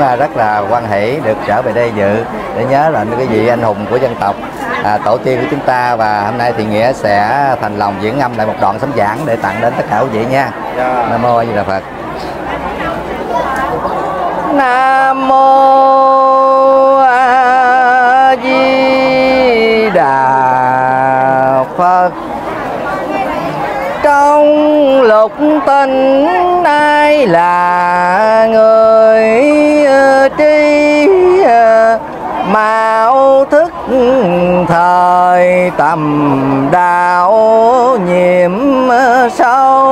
rất là hoan hỷ được trở về đây dự để nhớ lại cái vị anh hùng của dân tộc, tổ tiên của chúng ta. Và hôm nay thì Nghĩa sẽ thành lòng diễn ngâm lại một đoạn sấm giảng để tặng đến tất cả quý vị nha. Nam mô A Di Đà Phật. Nam mô A Di Đà Phật. Trong lục tình ai là người tri, mạo thức thời tầm đạo nhiệm sâu.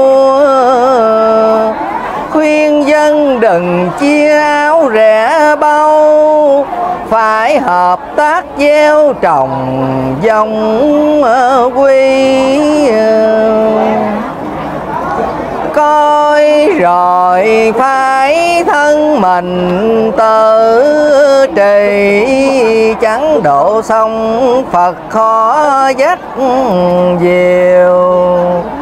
Khuyên dân đừng chia áo rẻ bâu, phải hợp tác gieo trồng dòng quy. Coi rồi phải thân mình tự trì, chẳng độ sông Phật khó dắt diều.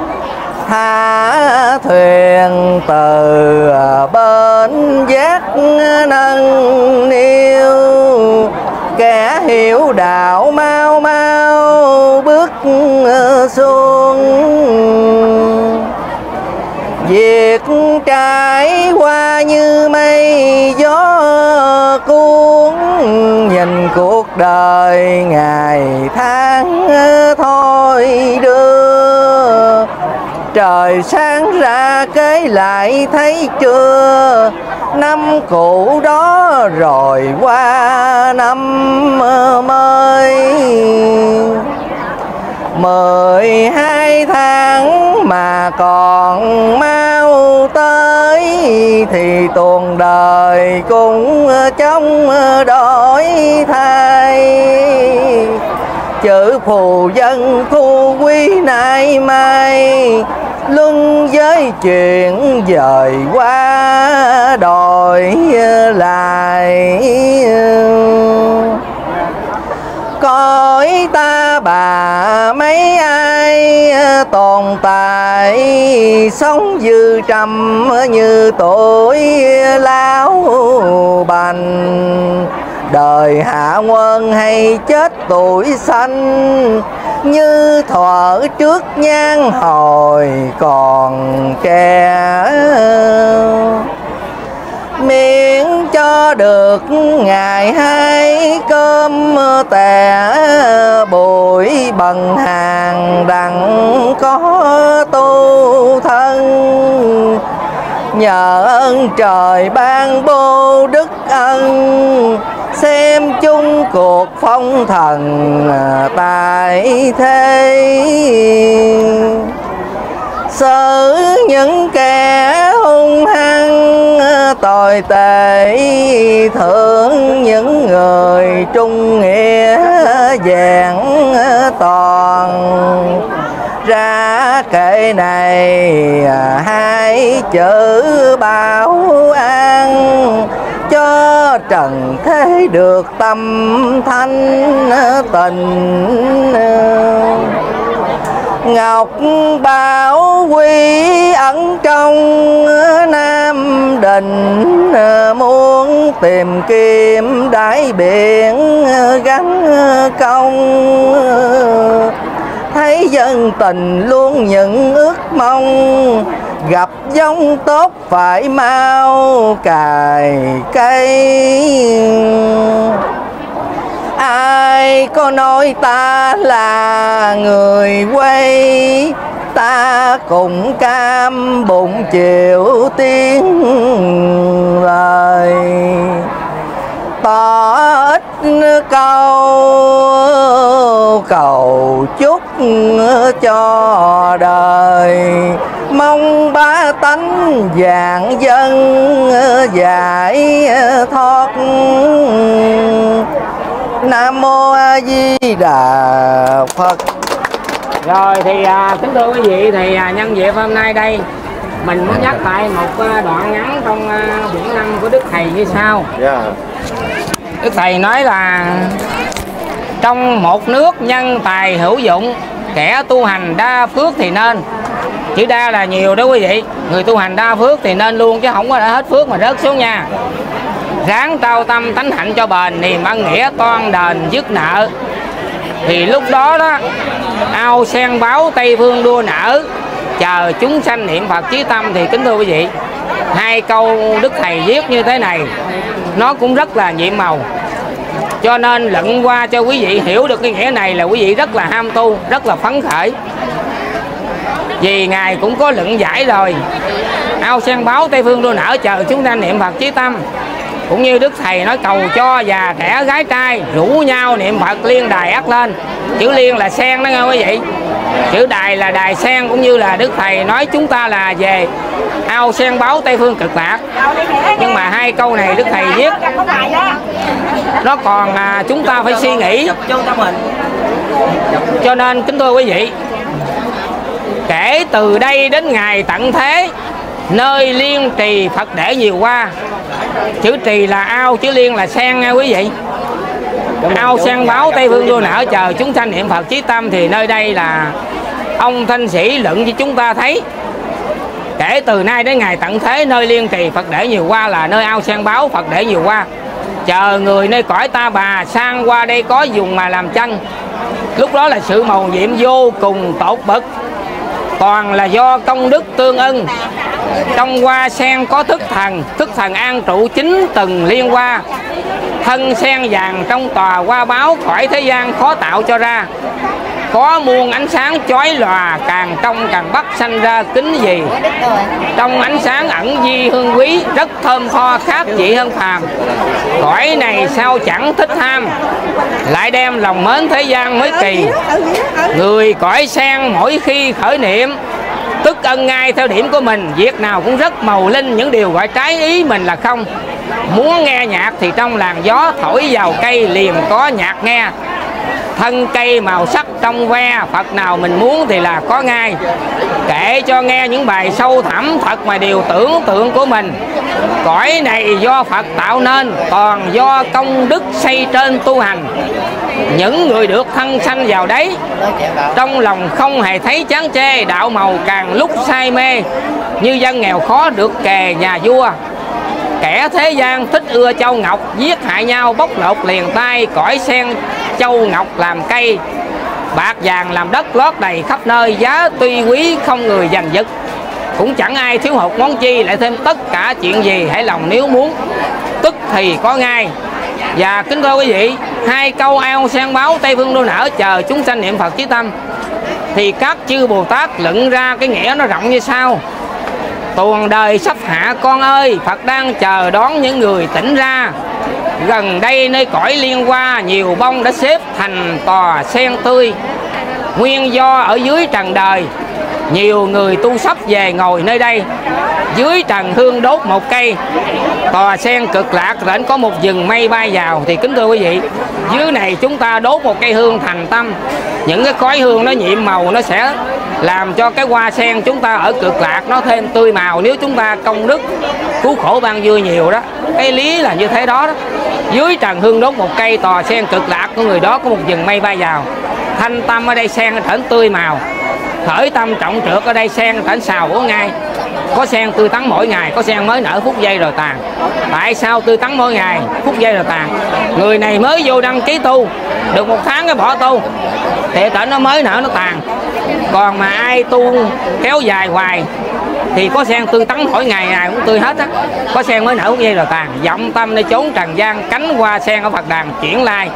Thả thuyền từ bên giác nâng niu, kẻ hiểu đạo mau mau bước xuống. Việc trải qua như mây gió cuốn, nhìn cuộc đời ngày tháng thôi đưa. Trời sáng ra kế lại thấy chưa, năm cũ đó rồi qua năm mới. 12 tháng mà còn mau tới, thì tuần đời cũng trong đổi thay. Chữ phù dân khu quý nay mai, luân với chuyện dời qua đổi lại. Cõi ta bà mấy ai tồn tại, sống dư trăm như tuổi lão bành. Đời hạ quân hay chết tuổi xanh, như thuở trước nhan hồi còn trẻ. Miễn cho được ngày hai cơm tẻ, bụi bằng hàng đặng có tu thân. Nhờ ơn trời ban bố đức ân, xem chung cuộc phong thần tại thế. Xử những kẻ hung hăng tồi tệ, thưởng những người trung nghĩa vẹn toàn. Ra kệ này hai chữ bảo an, cho trần thế được tâm thanh tình. Ngọc Bảo Quy ẩn trong Nam Định, muốn tìm kiếm đáy biển gắn công. Thấy dân tình luôn những ước mong, gặp giống tốt phải mau cài cây. Ai có nói ta là người quê, ta cũng cam bụng chịu tiếng lời. Tỏ ít câu cầu chúc cho đời, mong ba tánh vạn dân giải thoát. Nam mô A Di Đà Phật. Rồi thì kính thưa quý vị, thì nhân dịp hôm nay đây mình muốn nhắc lại một đoạn ngắn trong quyển 5 của Đức Thầy như sau. Đức Thầy nói là trong một nước nhân tài hữu dụng, kẻ tu hành đa phước thì nên. Chữ đa là nhiều đó quý vị, người tu hành đa phước thì nên luôn, chứ không có đã hết phước mà rớt xuống nha. ráng trao tâm tánh hạnh cho bền, niềm ân nghĩa toan đền dứt nợ. Thì lúc đó đó, ao sen báo Tây Phương đua nở, chờ chúng sanh niệm Phật chí tâm. Thì kính thưa quý vị, hai câu Đức Thầy viết như thế này nó cũng rất là nhiệm màu, cho nên luận qua cho quý vị hiểu được cái nghĩa này là quý vị rất là ham tu, rất là phấn khởi. Vì Ngài cũng có luận giải rồi. Ao sen báo Tây Phương đua nở, chờ chúng ta niệm Phật chí tâm. Cũng như Đức Thầy nói cầu cho già trẻ gái trai rủ nhau niệm Phật liên đài ắt lên. Chữ liên là sen đó nghe quý vị, chữ đài là đài sen. Cũng như là Đức Thầy nói chúng ta là về ao sen báo Tây Phương cực lạc. Nhưng mà hai câu này Đức Thầy viết nó còn chúng ta phải suy nghĩ. Cho nên kính thưa quý vị, kể từ đây đến ngày tận thế, nơi liên trì Phật để nhiều qua. Chữ trì là ao, chữ liên là sen nghe quý vị. Ao sen báo Tây Phương đua nở, chờ chúng sanh niệm Phật chí tâm. Thì nơi đây là ông Thanh Sĩ luận cho chúng ta thấy, kể từ nay đến ngày tận thế, nơi liên trì Phật để nhiều qua là nơi ao sen báo Phật để nhiều qua. Chờ người nơi cõi ta bà sang qua đây có dùng mà làm chân. Lúc đó là sự mầu nhiệm vô cùng tột bậc, toàn là do công đức tương ưng. Trong hoa sen có thức thần an trụ chính từng liên hoa. Thân sen vàng trong tòa hoa báo, khỏi thế gian khó tạo cho ra. Có muôn ánh sáng chói lòa, càng trong càng bắt sanh ra kính gì. Trong ánh sáng ẩn di hương quý, rất thơm tho khác vị hơn phàm. Cõi này sao chẳng thích ham, lại đem lòng mến thế gian mới kỳ. Người cõi sen mỗi khi khởi niệm, tức ân ngay theo điểm của mình. Việc nào cũng rất màu linh, những điều gọi trái ý mình là không. Muốn nghe nhạc thì trong làn gió thổi vào cây liền có nhạc nghe. Thân cây màu sắc trong ve, Phật nào mình muốn thì là có ngay. Kể cho nghe những bài sâu thẳm thật mà điều tưởng tượng của mình. Cõi này do Phật tạo nên, toàn do công đức xây trên tu hành. Những người được thân sanh vào đấy, trong lòng không hề thấy chán chê. Đạo màu càng lúc say mê, như dân nghèo khó được kề nhà vua. Kẻ thế gian thích ưa châu ngọc, giết hại nhau bóc lột liền tay. Cõi sen châu ngọc làm cây, bạc vàng làm đất lót đầy khắp nơi. Giá tuy quý không người giành giật, cũng chẳng ai thiếu hụt món chi. Lại thêm tất cả chuyện gì hãy lòng nếu muốn, tức thì có ngay. Và kính thưa quý vị, hai câu ao sen báo Tây Phương đua nở, chờ chúng sanh niệm Phật chí tâm, thì các chư Bồ Tát luận ra cái nghĩa nó rộng như sau. Tuồng đời sắp hạ con ơi, Phật đang chờ đón những người tỉnh ra. Gần đây nơi cõi liên hoa, nhiều bông đã xếp thành tòa sen tươi. Nguyên do ở dưới trần đời, nhiều người tu sắp về ngồi nơi đây. Dưới trần hương đốt một cây, tòa sen cực lạc rảnh có một vừng mây bay vào. Thì kính thưa quý vị, dưới này chúng ta đốt một cây hương thành tâm. Những cái khói hương nó nhiệm màu, nó sẽ làm cho cái hoa sen chúng ta ở cực lạc nó thêm tươi màu. Nếu chúng ta công đức cứu khổ ban vui nhiều đó, cái lý là như thế đó, đó. Dưới trần hương đốt một cây, tòa sen cực lạc của người đó có một vừng mây bay vào. Thanh tâm ở đây sen trở tươi màu, khởi tâm trọng trược ở đây sen trở xào của ngay. Có sen tươi tắn mỗi ngày, có sen mới nở phút giây rồi tàn. Tại sao tươi tắn mỗi ngày, phút giây rồi tàn? Người này mới vô đăng ký tu, được 1 tháng cái bỏ tu, thì tỉnh nó mới nở nó tàn. Còn mà ai tu kéo dài hoài thì có sen tươi tắn mỗi ngày, ngày cũng tươi hết á. Có sen mới nở phút giây rồi tàn. Vọng tâm để trốn trần gian, cánh hoa sen ở Phật đàn chuyển lai.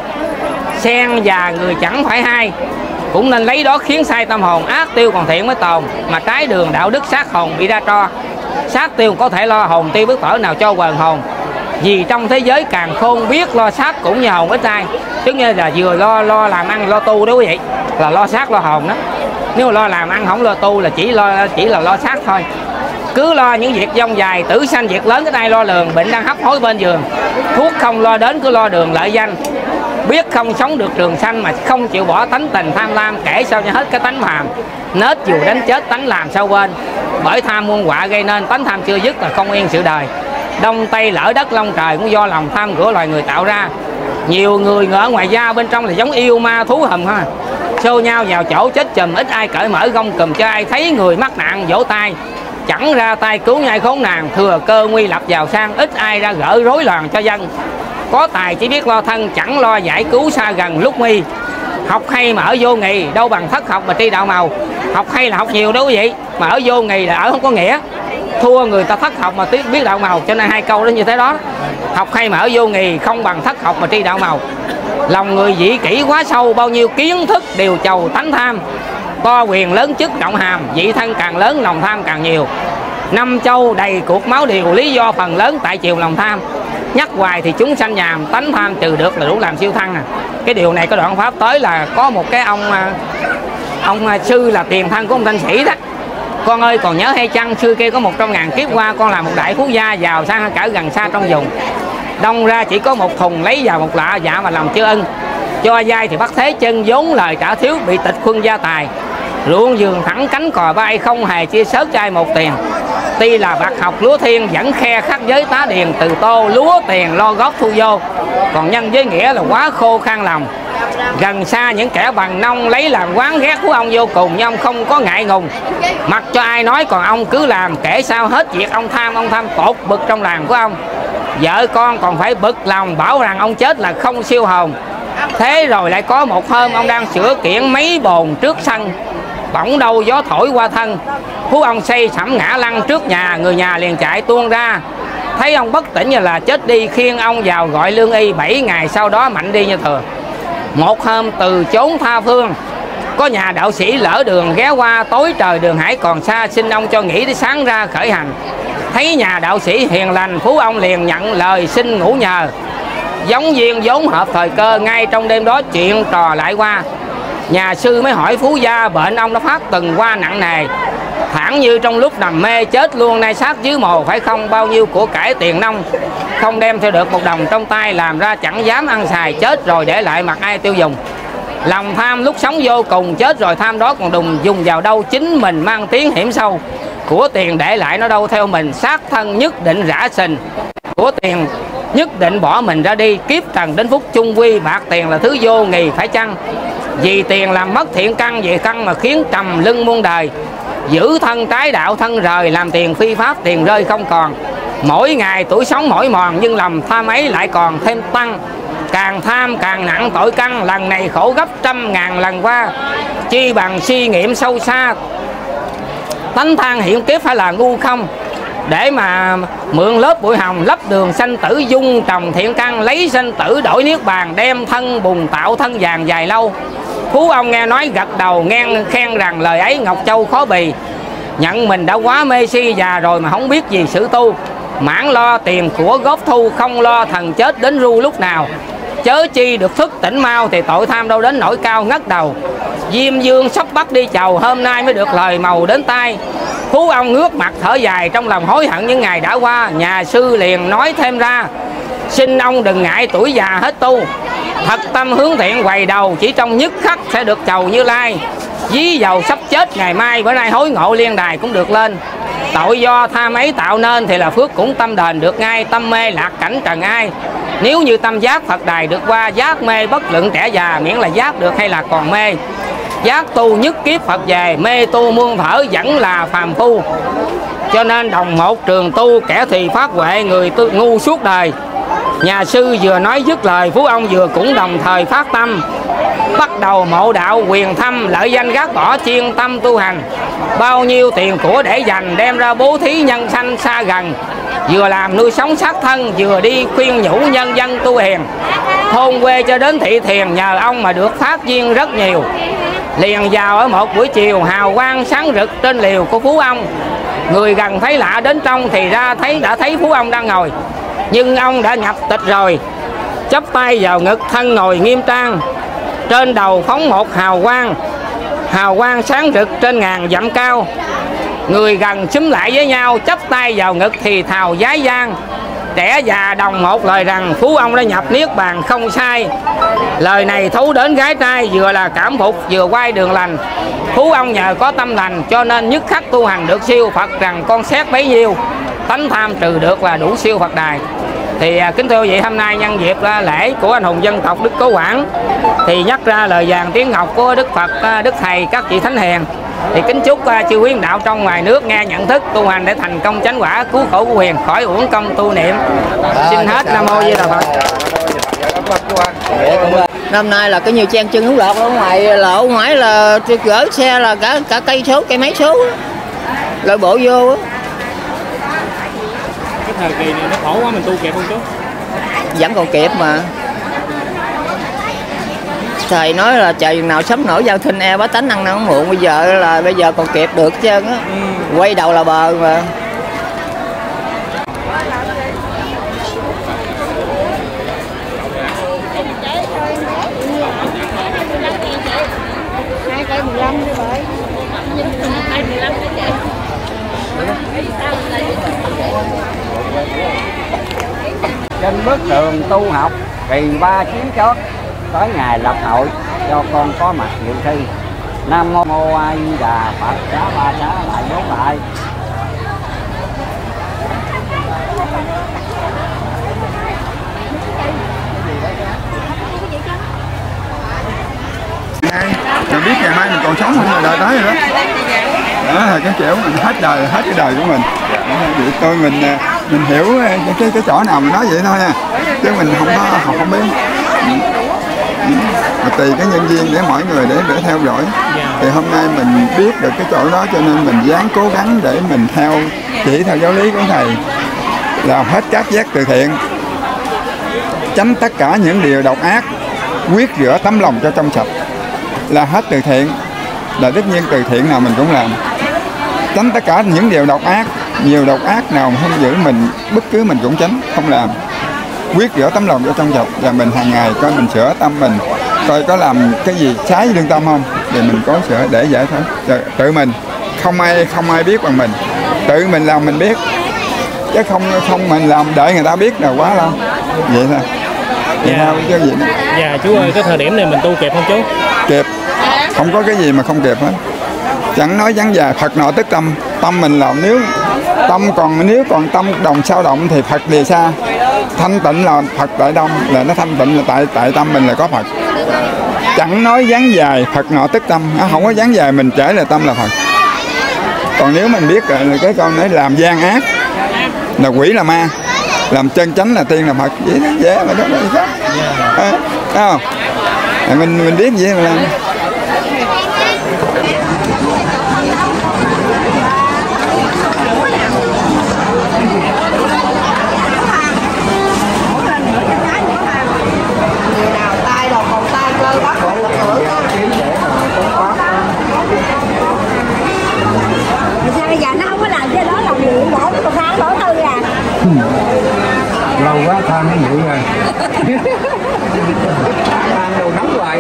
Sen và người chẳng phải hai, cũng nên lấy đó khiến sai tâm hồn. Ác tiêu còn thiện mới tồn, mà trái đường đạo đức sát hồn bị ra tro. Sát tiêu có thể lo hồn tiêu biết cỡ nào cho quần hồn. Vì trong thế giới càng khôn, biết lo sát cũng như hồn ít ai. Tức như là vừa lo làm ăn lo tu đó quý vị, là lo sát lo hồn đó. Nếu mà lo làm ăn không lo tu là chỉ là lo sát thôi. Cứ lo những việc dông dài, tử sanh việc lớn, cái ai lo lường, bệnh đang hấp hối bên giường. Thuốc không lo đến, cứ lo đường lợi danh. Biết không sống được trường sanh mà không chịu bỏ tánh tình tham lam, kể sao cho hết cái tánh phàm. Nết dù đánh chết tánh làm sao quên. Bởi tham muôn họa gây nên, tánh tham chưa dứt là không yên sự đời. Đông tây lỡ đất long trời cũng do lòng tham của loài người tạo ra. Nhiều người ở ngoài da bên trong là giống yêu ma thú hầm ha. Xô nhau vào chỗ chết chùm, ít ai cởi mở gông cùm cho ai thấy người mắc nạn vỗ tay. chẳng ra tay cứu nhai khốn nạn, thừa cơ nguy lập giàu sang, ít ai ra gỡ rối loạn cho dân. Có tài chỉ biết lo thân, chẳng lo giải cứu xa gần lúc nguy. Học hay mà ở vô nghị, đâu bằng thất học mà tri đạo màu. Học hay là học nhiều đó quý vị, mà ở vô nghị là ở không có nghĩa. Thua người ta thất học mà biết đạo màu, cho nên hai câu đó như thế đó. Học hay mà ở vô nghị, không bằng thất học mà tri đạo màu. Lòng người dĩ kỷ quá sâu, bao nhiêu kiến thức đều chầu tánh tham. To quyền lớn chức trọng hàm, dị thân càng lớn lòng tham càng nhiều. Năm châu đầy cuộc máu điều, lý do phần lớn tại chiều lòng tham. Nhắc hoài thì chúng sanh nhàm, tánh tham trừ được là đủ làm siêu thăng à. Cái điều này có đoạn pháp tới là có một cái ông sư là tiền thân của ông Thanh Sĩ đó. Con ơi còn nhớ hay chăng, xưa kia có 100.000 kiếp qua, con là một đại phú gia giàu sang cả gần xa trong vùng. Đông ra chỉ có một thùng lấy vào một lạ, dạ mà lòng chưa ân. Cho dai thì bắt thế chân, vốn lời trả thiếu, bị tịch khuân gia tài. Ruộng vườn thẳng cánh cò bay, không hề chia sớt trai một tiền. Tuy là bạc học lúa thiên, vẫn khe khắc giới tá điền, từ tô lúa tiền lo góp thu vô. Còn nhân với nghĩa là quá khô khan lòng. Gần xa những kẻ bằng nông lấy làm quán ghét của ông vô cùng, nhưng ông không có ngại ngùng. Mặc cho ai nói còn ông cứ làm, kể sao hết việc ông tham tột bực trong làng của ông. Vợ con còn phải bực lòng bảo rằng ông chết là không siêu hồn. Thế rồi lại có một hôm ông đang sửa kiển mấy bồn trước sân, bỗng đâu gió thổi qua thân. Phú ông xây sẩm ngã lăn trước nhà, người nhà liền chạy tuôn ra. Thấy ông bất tỉnh như là chết đi, khiêng ông vào gọi lương y. 7 ngày sau đó mạnh đi như thường. Một hôm từ chốn tha phương, có nhà đạo sĩ lỡ đường ghé qua, tối trời đường hải còn xa, xin ông cho nghỉ để sáng ra khởi hành. Thấy nhà đạo sĩ hiền lành, Phú ông liền nhận lời xin ngủ nhờ. Giống duyên vốn hợp thời cơ, ngay trong đêm đó chuyện trò lại qua. Nhà sư mới hỏi Phú gia bệnh ông đã phát từng qua nặng nề, thẳng như trong lúc nằm mê chết luôn, nay xác dưới mồ phải không? Bao nhiêu của cải tiền nông, không đem theo được một đồng trong tay, làm ra chẳng dám ăn xài, chết rồi để lại mặt ai tiêu dùng. Lòng tham lúc sống vô cùng, chết rồi tham đó còn đùng dùng vào đâu, chính mình mang tiếng hiểm sâu. Của tiền để lại nó đâu theo mình, xác thân nhất định rã sình. Của tiền nhất định bỏ mình ra đi, kiếp trần đến phút chung quy, bạc tiền là thứ vô nghì phải chăng? Vì tiền làm mất thiện căn, về căn mà khiến trầm lưng muôn đời. Giữ thân trái đạo thân rời, làm tiền phi pháp tiền rơi không còn. Mỗi ngày tuổi sống mỏi mòn, nhưng lòng tham ấy lại còn thêm tăng. Càng tham càng nặng tội căn, lần này khổ gấp 100.000 lần qua. Chi bằng suy nghiệm sâu xa, tánh than hiện kiếp phải là ngu không? Để mà mượn lớp bụi hồng, lấp đường sanh tử, dung trồng thiện căn, lấy sanh tử đổi niết bàn, đem thân bùn tạo thân vàng dài lâu. Phú ông nghe nói gật đầu, nghe khen rằng lời ấy Ngọc Châu khó bì. Nhận mình đã quá mê si già rồi mà không biết gì sự tu. Mãn lo tiền của góp thu, không lo thần chết đến ru lúc nào. Chớ chi được thức tỉnh mau, thì tội tham đâu đến nỗi cao ngất đầu. Diêm Dương sắp bắt đi chầu, hôm nay mới được lời màu đến tai. Phú ông ngước mặt thở dài, trong lòng hối hận những ngày đã qua. Nhà sư liền nói thêm ra, xin ông đừng ngại tuổi già hết tu, thật tâm hướng thiện quầy đầu, chỉ trong nhất khắc sẽ được chầu Như Lai. Dí dầu sắp chết ngày mai, bữa nay hối ngộ liên đài cũng được lên. Tội do tham ấy tạo nên thì là phước cũng tâm đền được ngay. Tâm mê lạc cảnh trần ai, nếu như tâm giác Phật đài được qua. Giác mê bất luận trẻ già, miễn là giác được hay là còn mê. Giác tu nhất kiếp Phật về, mê tu muôn thở vẫn là phàm phu. Cho nên đồng một trường tu, kẻ thì phát huệ, người ngu suốt đời. Nhà sư vừa nói dứt lời, Phú ông vừa cũng đồng thời phát tâm, bắt đầu mộ đạo quyền thăm, lợi danh gác bỏ chuyên tâm tu hành. Bao nhiêu tiền của để dành, đem ra bố thí nhân sanh xa gần. Vừa làm nuôi sống xác thân, vừa đi khuyên nhủ nhân dân tu hiền. Thôn quê cho đến thị thiền, nhờ ông mà được phát duyên rất nhiều. Liền vào ở một buổi chiều, hào quang sáng rực trên liều của Phú ông. Người gần thấy lạ đến trong thì ra đã thấy Phú ông đang ngồi, nhưng ông đã nhập tịch rồi. Chắp tay vào ngực, thân ngồi nghiêm trang, trên đầu phóng một hào quang sáng rực trên ngàn dặm cao. Người gần xúm lại với nhau, chắp tay vào ngực thì thào giái giang. Trẻ già đồng một lời rằng Phú ông đã nhập niết bàn không sai. Lời này thấu đến gái trai, vừa là cảm phục vừa quay đường lành. Phú ông nhờ có tâm lành cho nên nhất khắc tu hành được siêu. Phật rằng con xét bấy nhiêu, tánh tham trừ được là đủ siêu Phật đài. Thì kính thưa quý vị, hôm nay nhân dịp lễ của anh hùng dân tộc Đức Cố Quảng, thì nhắc ra lời vàng tiếng ngọc của Đức Phật, Đức Thầy, các vị Thánh Hiền. Thì kính chúc chư quý đạo trong ngoài nước nghe nhận thức tu hành để thành công chánh quả, cứu khổ của huyền, khỏi uổng công tu niệm. Xin hết. Nam mô Di Đà Phật. Năm nay là cái nhiều chen chân hút lọt ở ngoài là gỡ xe là cả cây mấy số lội bộ vô á. Cái thời kỳ này nó khổ quá, mình tu kịp không chú? Vẫn còn kịp mà. Thầy nói là trời nào sắp nổi giao thinh bá tánh ăn năn muộn, bây giờ còn kịp được hết trơn á. Quay đầu là bờ mà. Trên bức tường tu học kỳ 3 chiến chót tới ngày lập hội cho con có mặt dự thi. Nam mô A Di Đà Phật. Xá ba xá lại bốn lại. Rồi biết ngày mai mình còn sống không, đời tới rồi đó. Đó là cái kiểu mình hết cái đời của mình. Vậy mình hiểu cái chỗ nào mình nói vậy thôi nha, chứ mình không biết. Mà tùy cái nhân viên để mỗi người để theo dõi. Thì hôm nay mình biết được cái chỗ đó cho nên mình dám cố gắng để mình chỉ theo giáo lý của thầy, làm hết các giác từ thiện, tránh tất cả những điều độc ác, quyết rửa tấm lòng cho trong sạch, là hết từ thiện, là tất nhiên từ thiện nào mình cũng làm, tránh tất cả những điều độc ác, nhiều độc ác nào không giữ mình, bất cứ mình cũng tránh, không làm, quyết rửa tấm lòng cho trong sạch. Và mình hàng ngày coi mình sửa tâm mình, coi có làm cái gì trái lương tâm không, thì mình có sửa để giải thoát. Tự mình không ai biết bằng mình, tự mình làm mình biết, chứ không mình làm đợi người ta biết là quá lâu. Vậy thôi. Dạ chú ơi, cái thời điểm này mình tu kịp không chú? Kịp, không có cái gì mà không kịp hết. Chẳng nói vắn dài, Phật nọ tức tâm, tâm mình làm, nếu còn tâm đồng sao động thì Phật thì xa. Thanh tịnh là Phật tại đông, là nó thanh tịnh là tại tâm mình là có Phật. Chẳng nói vắn dài, Phật nọ tức tâm, không có vắn dài mình trở là tâm là Phật. Còn nếu mình biết là cái câu nói làm gian ác là quỷ là ma, làm chân chánh là tiên là Phật, vậy đó, dễ mà đó là sao? Không? Mình biết gì mà làm. Bây giờ nó không có làm cái đó, làm luyện bỏ nó còn than đổ tư à. Lâu quá than cái vậy rồi. Than đồ nóng hoài.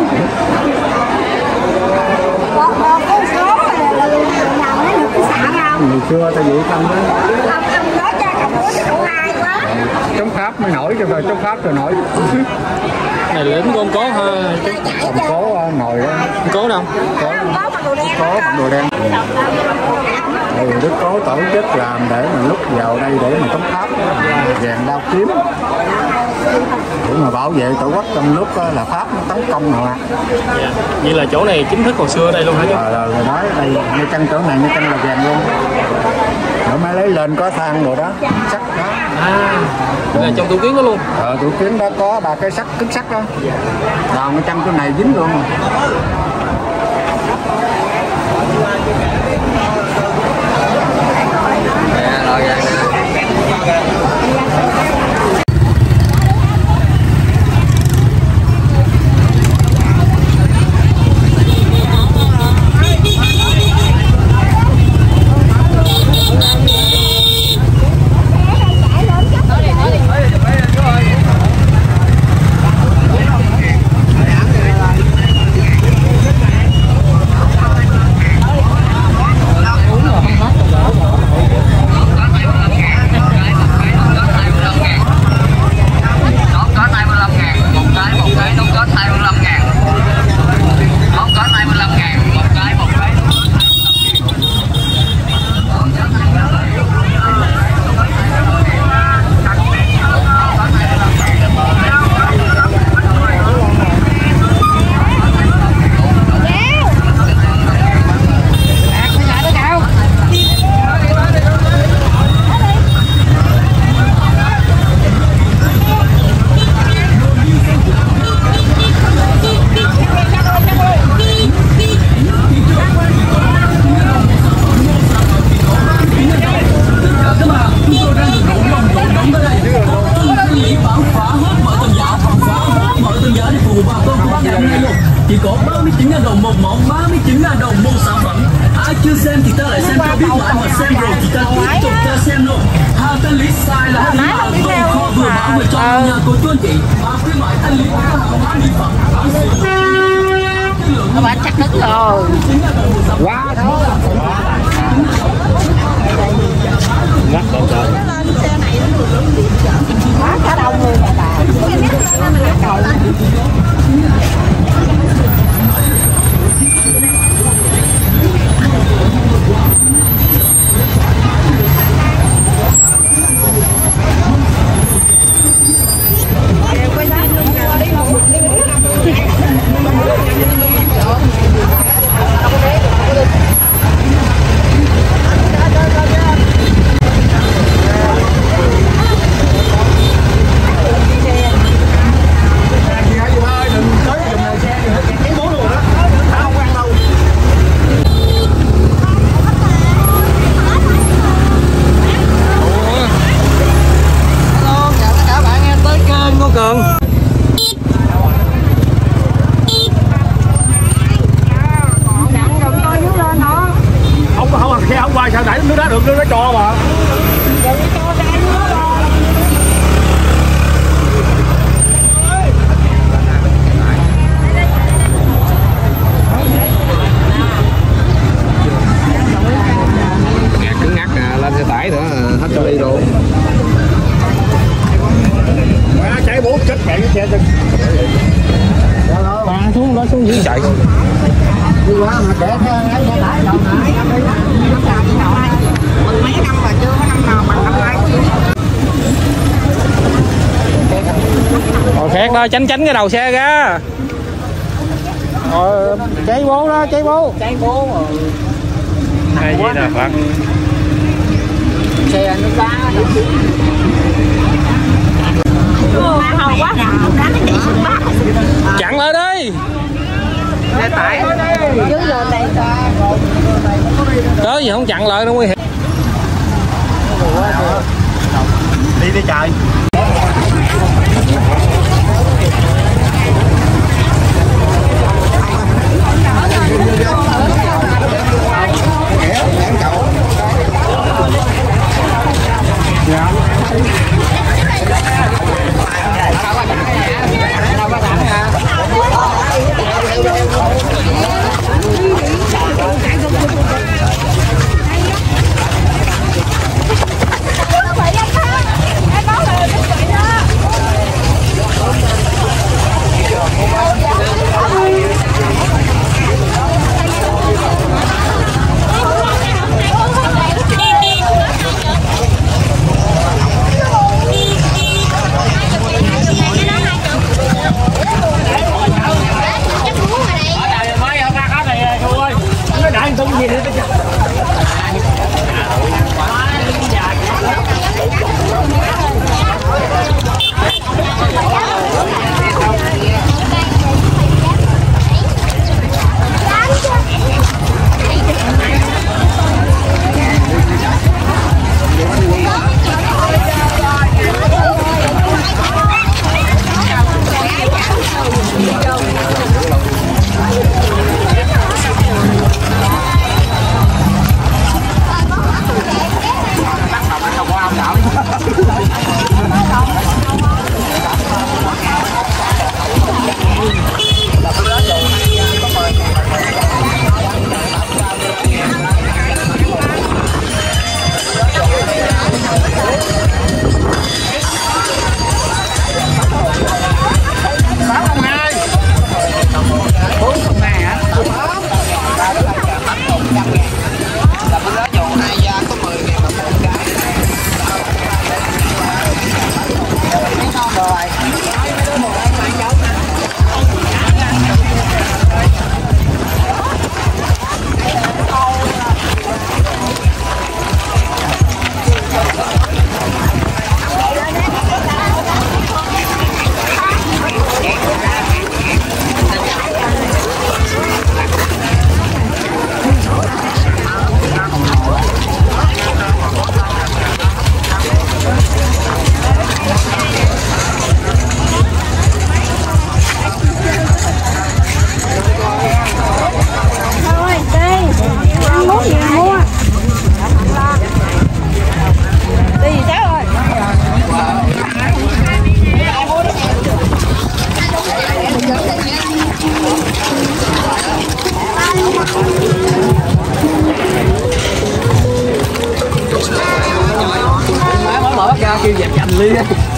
Còn con số là nào nó được cái xạ không? Ngày xưa ta vậy tâm đó. Ông nói cho cặp bố cậu hai quá. Chống Pháp mới nổi cho rồi, chống Pháp rồi nổi. Này lính con cố ha. Còn cố nồi đó. Cố đâu? Có bằng đồ đen. Cố bằng đồ đen. Đức Cố tổ chức làm để mình lúc vào đây để mà chống Pháp, rèn đao kiếm để mà bảo vệ tổ quốc trong lúc là Pháp nó tấn công nào. Dạ. Vậy là chỗ này chính thức hồi xưa đây luôn hả chú? Rồi nói đây, ngay chân chỗ này, ngay chân là rèn luôn. Rồi mới lấy lên có than rồi đó, sắt đó. Là trong tủ kiến đó luôn? Tủ kiến đó có 3 cái sắt, cứng sắt đó. Rồi ngay chân chỗ này dính luôn. Các bạn chắc cứng rồi. Quá thôi. Ngắt để trời. Quá cả đầu người mà bà. Sao đẩy nước đá được, nước đá cho mà. Kẹt cứng ngắc nè, lên xe tải nữa hết cho đi luôn. Chạy bố chết mẹ cái xe. Bà xuống đó xuống dưới chạy. Đi quá mà để xe tải đầu nãy. Mười mấy năm mà chưa có năm nào bằng năm nay. Rồi khét đó, tránh cái đầu xe ra. Rồi cháy bố đó, cháy bố. Cháy bố rồi. Cái gì nè Phật. Xe nó đá. Chặn lại đi. Xe tải dưới giờ này Cớ gì không chặn lại nó nguy hiểm. Đi đi trời. ly.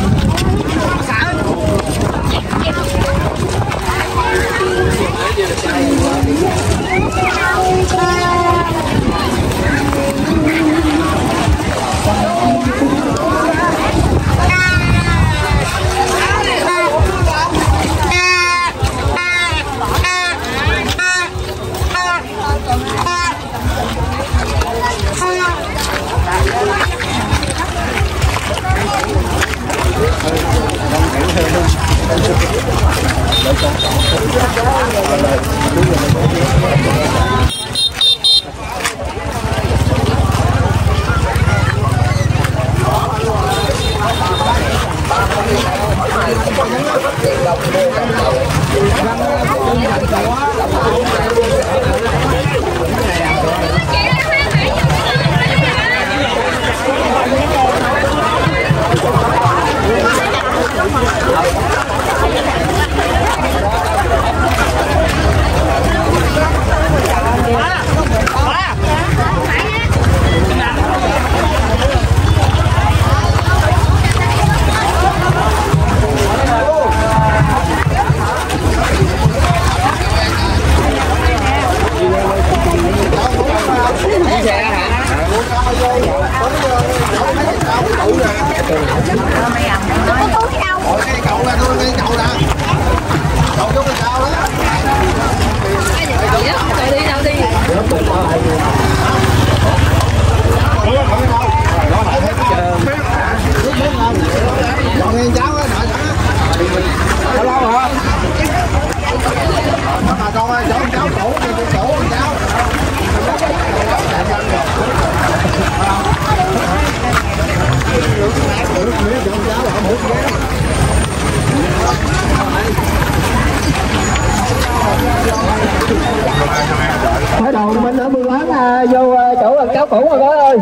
Khởi đầu mình ở Mương Láng vô chỗ quảng cáo cũ rồi đó ơi.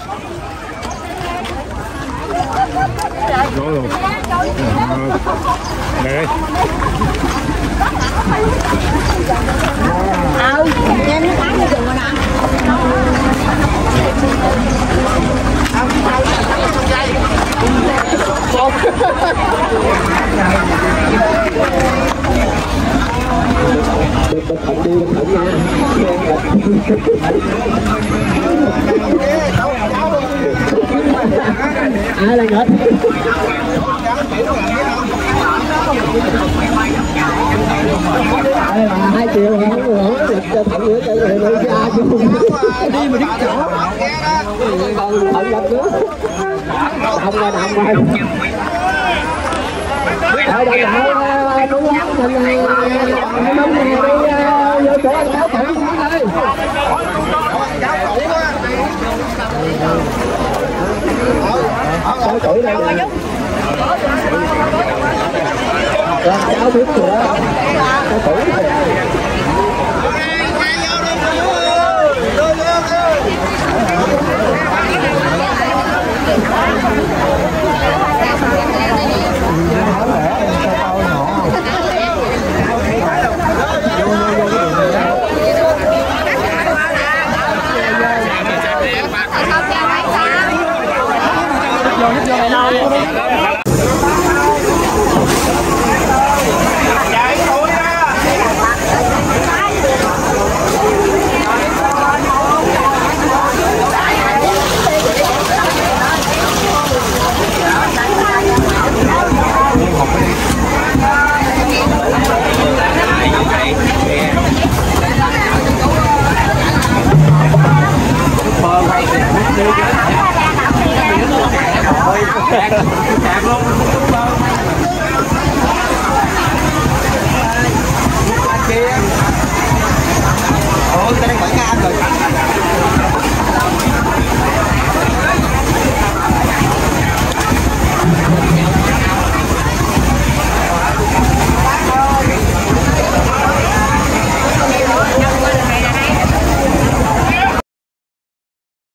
Rồi luôn. Đây. Trên nó bán cái rừng rồi nè. Ai là nghịch? Đây là 2 triệu hả? Lịch cho thằng nữa cho người đi ra chứ không đi mà đi chỗ. Còn thằng gặp nữa. Đồng rồi. Ở đây là đúng lắm mình đông này đi vô chỗ ăn cháo cũ đây. Cháo cũ đây nè. Làm cháo biết rồi đó. Cháo cũ đây. Ủa, người ta đang quảng cáo rồi.